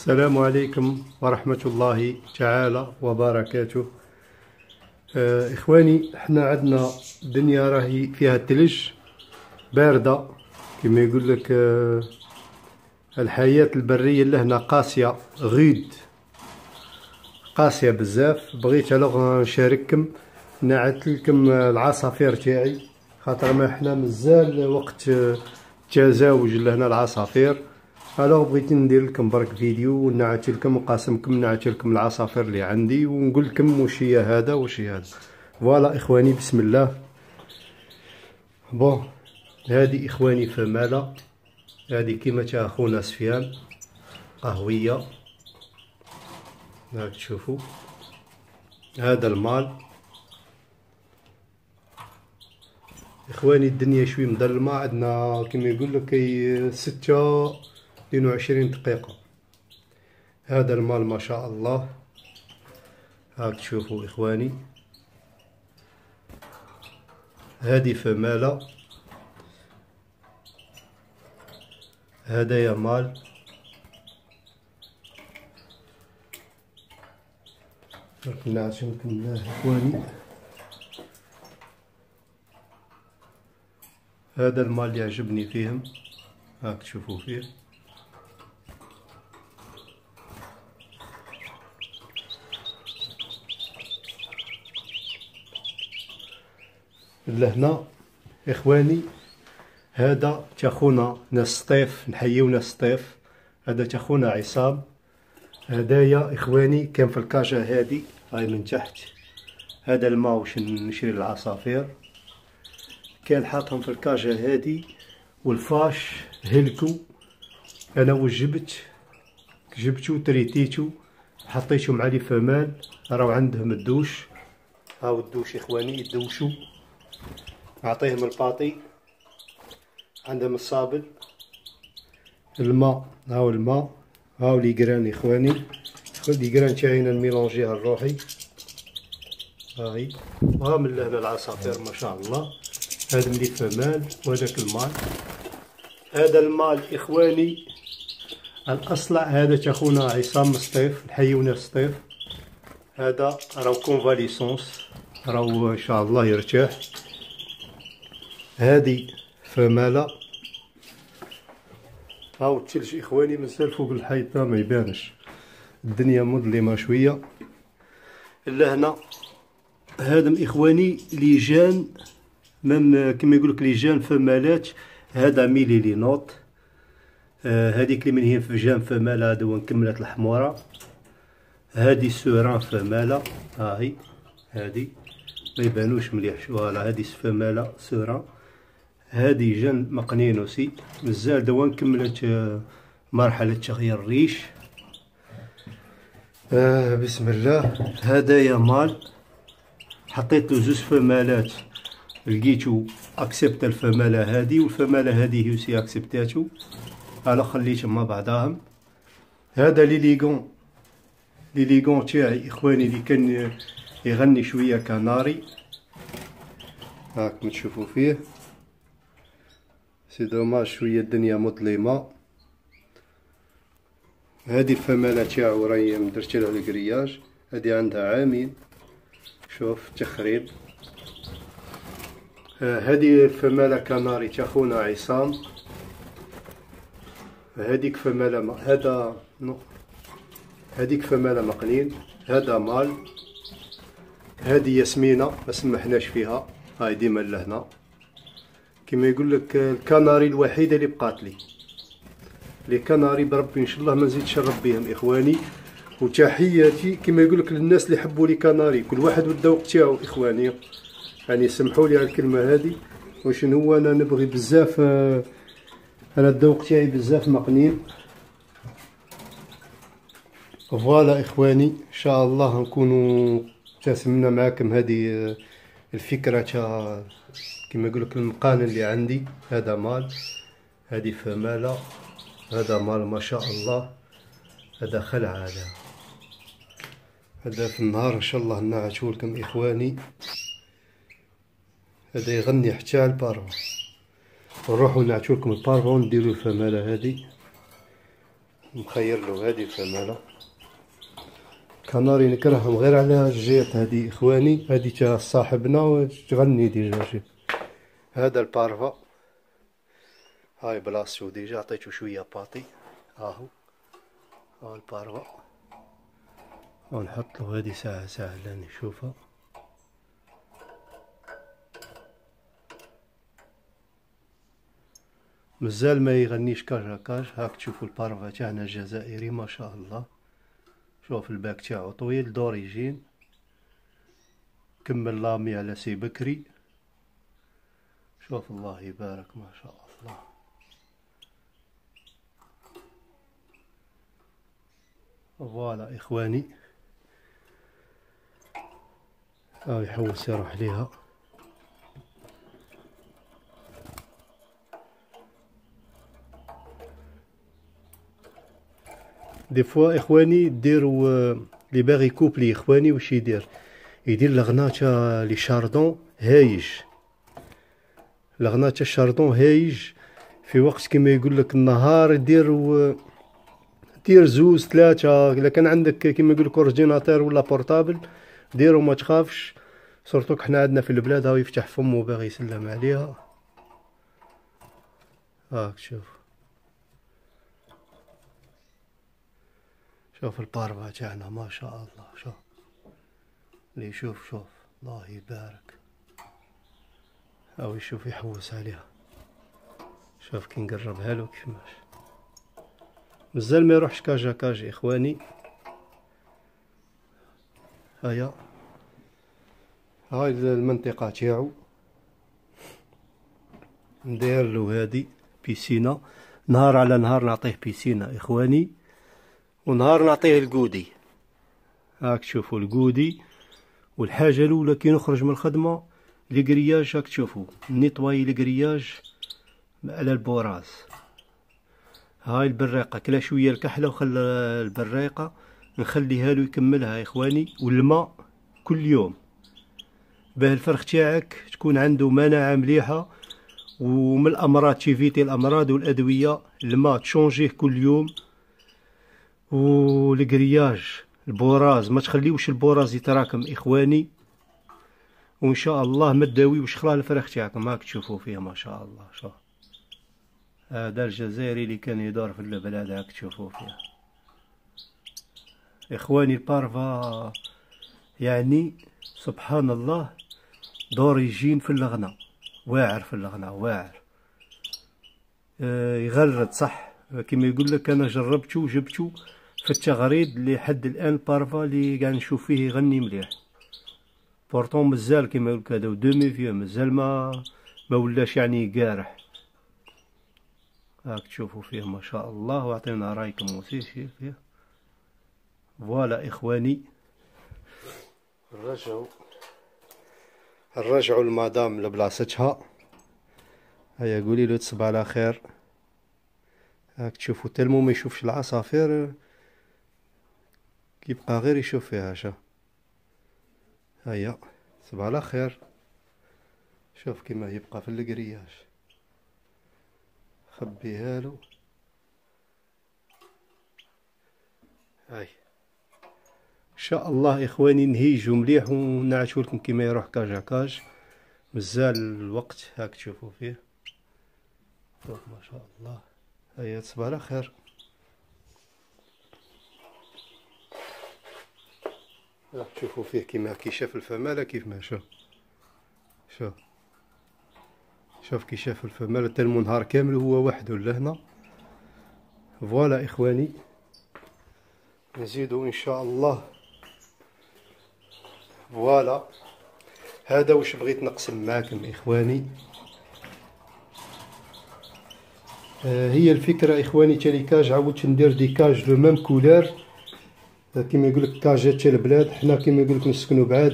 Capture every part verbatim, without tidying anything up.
السلام عليكم ورحمة الله تعالى وبركاته. آه إخواني، احنا عندنا الدنيا راهي فيها الثلج باردة كما يقول لك. آه الحياة البرية لهنا قاسية غيد قاسية بزاف. بغيت الوغ نشارككم نعت لكم العصافير تاعي، خاطر ما احنا مازال وقت تزاوج لهنا العصافير. الوغ بغيت ندير لكم برك فيديو ونعت لكم نقاسمكم نعت لكم العصافير اللي عندي ونقول لكم واش هي هذا واش هي هذا. فوالا اخواني، بسم الله. بون، هذه اخواني فمالة، هذه كيما تا اخونا سفيان قهوية، هاك تشوفوا. هذا المال اخواني، الدنيا شوي مظلمة، عندنا كيما يقول لك ستة اثنين وعشرين دقيقة. هذا المال ما شاء الله، هاك تشوفوا اخواني. هذه فمالة، هذا مال. نعشمكم الله اخواني. هذا المال اللي يعجبني فيهم، هاك تشوفوا فيه. لهنا اخواني، هذا تاخونا ناس سطيف، نحيو ناس سطيف. هذا تاخونا عصام. هدايا اخواني كان في الكاجة هذه هاي من تحت. هذا الماء واش نشري العصافير، كان حاطهم في الكاجة هذه والفاش هلكو. انا واش جبت جبتو تريتيتو حطيتو مع لي فمال. راهو عندهم الدوش، هاو الدوش اخواني يدوشو. اعطيهم الباطي، عندهم الصابل، الماء، هاو الماء، هاو لي جران اخواني. لي جران تاعينا نميلونجيها الروحي. هاهي ها من لهنا العصافير ما شاء الله. هذا ملي فمال وهذاك المال. هذا المال اخواني الاصلع، هذا تاخونا عصام سطيف، نحيونا سطيف. هذا راهو كونفاليسونس، راهو ان شاء الله يرتاح. هذه فمالة. هاو الثلج اخواني مازال فوق الحيطة ما يبانش، الدنيا مظلمة شوية. لهنا هادم اخواني ليجان، مام كما يقولك ليجان فمالات. هذا ميلي لي نوط. آه هذيك اللي من هي في جام فمالة، هادو نكملت الحمورة. هادي سوران فمالة، هاهي هادي ما يبانوش مليح. فوالا هادي فمالة سوران. هادي جن مقنينوسي مازال دوا كملت مرحلة تغيير الريش. آه بسم الله. هدايا مال، حطيت له زوج فمالات، لقيتو اكسبت الفمالة هادي والفمالة هادي هيوسي اكسبتاتو، انا خليتهم مع بعضاهم. هذا لي ليغون لي ليغون تاعي اخواني اللي كان يغني شوية كناري، هاك تشوفوا فيه. سي دوماج شوية الدنيا مظلمة. هذه الفمالة تاعو راهي درتلها الكرياج، هذه عندها عامين، شوف تخريب. هذه الفمالة كناري تاخونا عصام. هذيك فمالة م... هذا نو هذيك فمالة مقنين. هذا مال. هذه ياسمينة ما سمحناش فيها، هاي ديما لهنا. كما يقول لك الكناري الوحيدة اللي بقات لي. لي كناري بربي ان شاء الله ما نزيدش نربيهم اخواني. وتحياتي كما يقول لك للناس اللي يحبوا لي كناري، كل واحد والذوق تاعو اخواني. يعني سمحوا لي على الكلمة هذه، وشن هو انا نبغي بزاف. انا الذوق تاعي بزاف مقنين. فوالا اخواني، ان شاء الله نكونوا تسمنا معاكم هذه الفكرة تاع كما يقولك المقان اللي عندي. هذا مال، هذه فمالة، هذا مال ما شاء الله. هذا خلع، هذا هذا في النهار ان شاء الله نعتو لكم اخواني. هذا يغني حتى على البارفون. نروحو نعتو لكم البارفون، نديرو الفمالة هذه مخير له هذه الفمالة كناري نكرههم غير على الجيت هذه اخواني. هذه تا صاحبنا تغني ديجا شي. هذا البارفا هاي بلاصتو ديجا عطيتو شويه باطي هاهو. ها البارفا ونحط له هذه ساعه ساعه لنشوفها. مازال ما يغنيش كاج كاج. هاك تشوفوا البارفا تاعنا الجزائري ما شاء الله. شوف الباك تاعو طويل دوريجين كمل لامي على سي بكري. شوف الله يبارك ما شاء الله. فوالا اخواني هاو يحوس يروح ليها. دي فوا اخواني ديروا لي باغي كوبلي اخواني واش يدير يدير الغنا تاع لي شاردون هايج. الغنا تاع الشاردون هايج في وقت كيما يقول لك النهار دير و دير زوز ثلاثه. الا كان عندك كيما يقول لك اورديناتور ولا بورطابل ديرو ما تخافش. سورتو حنا عندنا في البلاد هاو يفتح فمو باغي يسلم عليها. هاك شوف شوف البارفا تاعنا ما شاء الله. شوف اللي يشوف شوف الله يبارك. هاو يشوف يحوس عليها. شوف كي نقربها له كيفاش مازال ما يروحش كاجا كاجي اخواني. هيا هاي المنطقة تاعو ندير له هادي بيسينة. نهار على نهار نعطيه بيسينة اخواني ونهار نعطيه الكودي. هاك تشوفوا الكودي. والحاجة الاولى كي نخرج من الخدمة لي كرياج هاك تشوفوا نيطواي لي كرياج على البوراز. هاي البراقة كلا شوية الكحلة وخلى البراقة نخليها له يكملها يا اخواني. والماء كل يوم باه الفرخ تاعك تكون عنده مناعة مليحة ومن الامراض تيفيتي الامراض والادوية. الماء تشونجيه كل يوم. والكرياج البوراز ما تخليوش البوراز يتراكم اخواني. وان شاء الله ما تداويوش خلال الفرخ تاعكم. هاك تشوفوا فيه ما شاء الله. شوف هذا الجزائري اللي كان يدور في البلاد هاك تشوفوا فيه اخواني. البارفا يعني سبحان الله دوريجين في الغنى واعر في الغنى واعر. آه يغرد صح كما يقول لك. انا جربته وجبته في التغريد لحد الان. البارفا اللي قاعد نشوف فيه يغني مليح. بورتون مازال كما يقول لك هذا دومي فيه مازال ما ما ولاش يعني قارح. هاك تشوفوا فيه ما شاء الله. واعطينا رايكم وسي فيه. فوالا اخواني نرجعوا نرجعوا المدام لبلاصتها. هيا قولي له تصبح على خير. هاك تشوفوا تلمو ما يشوفش العصافير كيبقى غير يشوف فيها. شا هيا تصبح على خير. شوف كيما يبقى في الكرياج خبيها له. هاي ان شاء الله اخواني نهيجو مليح ونعشو لكم كيما يروح كاجا كاج. مازال الوقت. هاك تشوفوا فيه شوف ما شاء الله. هيا تصبح على خير. راح تشوفوا فيه كيما كي شاف الفمالة كيف ما شوف. شوف شوف كي شاف الفمالة تلمو نهار كامل هو وحده لهنا. فوالا اخواني نزيدو ان شاء الله. فوالا هذا واش بغيت نقسم معكم اخواني. آه هي الفكرة اخواني تاع لي كاج. عاودت ندير دي كاج لو ميم كولور كيما يقول لك كاجات تاع البلاد. حنا كيما يقول لك نسكنوا بعاد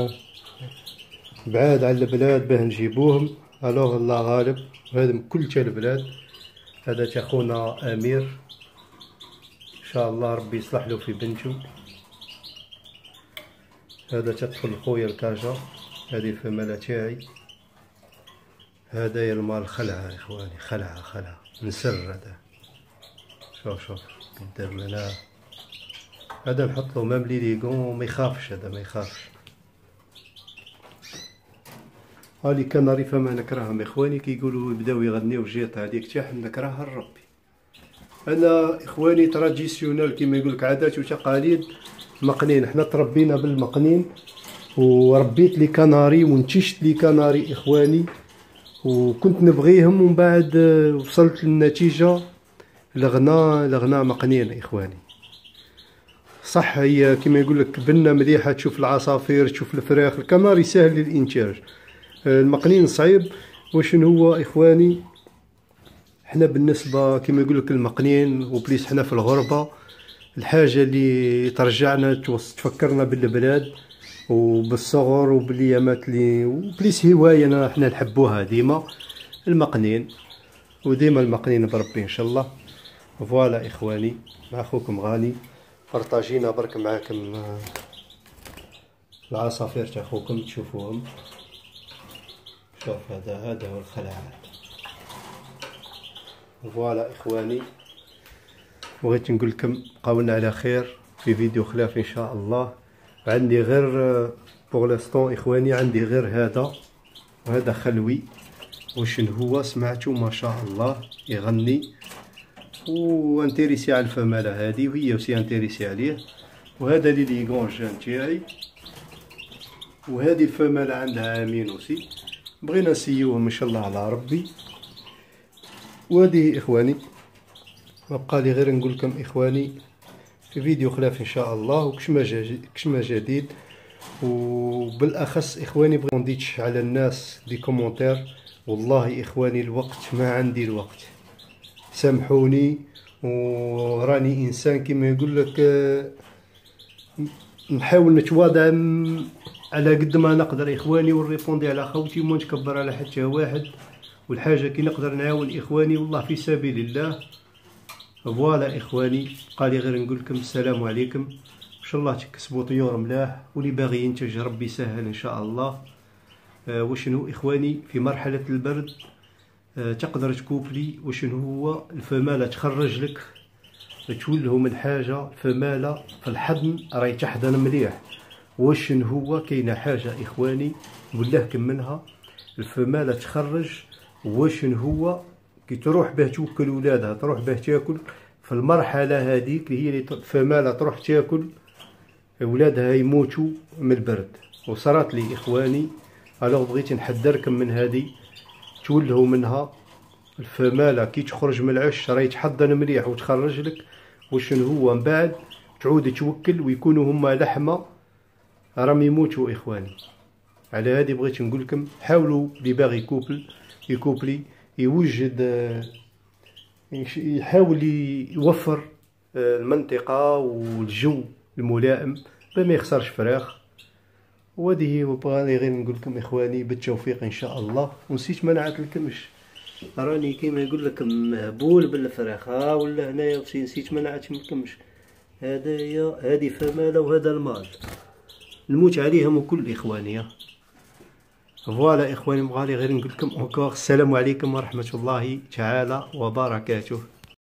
بعاد على البلاد باه نجيبوهم. الوغ الله غالب. هذا كل تاع البلاد. هذا تاع خونا امير ان شاء الله ربي يصلح له في بنته. هذا تاع طفل خويا الكاجا. هذه الفمالة تاعي. هذا يا المال خلعة اخواني خلعة خلعة نسر. هذا شوف شوف قدام هنا. هذا نحط له مام لي ليغون، ما يخافش هذا ما يخافش. ها لي كناري فما نكرههم اخواني، كيقولوا يبداو يغنيو جيط هذيك تاع نكرهها لربي. انا اخواني تراديسيونال كيما يقولك عادات وتقاليد مقنين، حنا تربينا بالمقنين وربيت لي كناري ونتشت لي كناري اخواني وكنت نبغيهم، ومن بعد وصلت للنتيجه الغناء الغناء مقنين اخواني. صح هي كيما يقولك بنه مليحه، تشوف العصافير تشوف الفراخ. الكناري سهل للانتاج، المقنين صعيب. وشنو هو اخواني، حنا بالنسبه كيما يقولك المقنين وبليس حنا في الغربه، الحاجه اللي ترجعنا تفكرنا بالبلاد وبالصغر وباليامات اللي وبليس هوايه حنا نحبوها ديما المقنين، وديما المقنين بربي ان شاء الله. فوالا اخواني، مع اخوكم غاني فرطاجينا برك معاكم العصافير تاع اخوكم تشوفوهم. شوف هذا هذا هو الخلع. فوالا اخواني، بغيت نقول لكم بقاولنا على خير في فيديو خلاف ان شاء الله. عندي غير بوغ لانستون اخواني، عندي غير هذا وهذا خلوي. وشن هو سمعتو ما شاء الله يغني وانتريسي على الفماله هذه، وهي وسي انتريسي عليه. وهذا لي ليغون جان تاعي، وهذه الفماله عندها عامين وسي، بغينا نسيوهم ان شاء الله على ربي. وهذه اخواني ما بقى لي غير نقول لكم اخواني في فيديو خلاف ان شاء الله وكشما كشما جديد. وبالاخص اخواني بغيت نديتش على الناس دي كومونتير، والله اخواني الوقت ما عندي الوقت، سامحوني. وراني انسان كيما يقول لك نحاول نتواضع على قد ما نقدر اخواني، ونريبوندي على خوتي وما نتكبر على حتى واحد. والحاجه كي نقدر نعاون اخواني والله في سبيل الله. فوالا اخواني، قالي غير نقول لكم السلام عليكم، ان شاء الله تكسبوا طيور ملاح، واللي باغي ينتج ربي يسهل ان شاء الله. آه وشنو اخواني، في مرحله البرد آه تقدر تكوبلي وشنو هو الفماله تخرج لك تولهم الحاجه. الفماله في الحضن راهي تحضن مليح. وشنو هو كاينه حاجه اخواني نقول لكم منها، الفماله تخرج. وشنو هو كي تروح به توكل ولادها، تروح به تاكل في المرحله هذيك اللي هي الفماله تروح تاكل ولادها يموتوا من البرد. وصارت لي اخواني، الوغ بغيت نحذركم من هذه، تولهوا منها. الفماله كي تخرج من العش راهي تحضن مليح وتخرج لك. وشنو هو من بعد تعود توكل ويكونوا هما لحمه راهم يموتوا اخواني. على هذه بغيت نقول لكم حاولوا اللي باغي يكوبل يكوبلي يوجد، يحاول يوفر المنطقة والجو الملائم باش ما يخسرش فراخ. وهذه بغاني غير نقول لكم اخواني بالتوفيق ان شاء الله. ونسيت ما نعطلكمش، راني كيما يقول لك مهبول بالفراخ. ها ولا هنايا نسيت ما نعطلكمش. هذايا هذه فماله وهذا المال نموت عليهم وكل اخواني. فوالا اخواني، بغالي غير نقول لكم اونكور السلام عليكم ورحمه الله تعالى وبركاته.